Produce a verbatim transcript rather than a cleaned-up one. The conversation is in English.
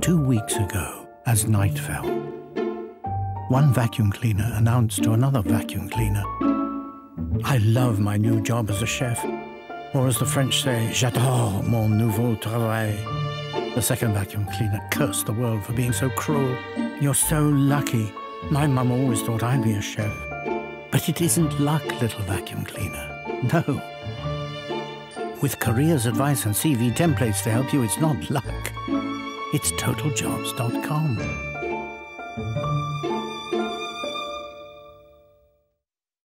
two weeks ago, as night fell, one vacuum cleaner announced to another vacuum cleaner, "I love my new job as a chef," or as the French say, "J'adore mon nouveau travail." The second vacuum cleaner cursed the world for being so cruel. "You're so lucky. My mum always thought I'd be a chef." But it isn't luck, little vacuum cleaner. No. With careers advice and C V templates to help you, it's not luck. It's total jobs dot com.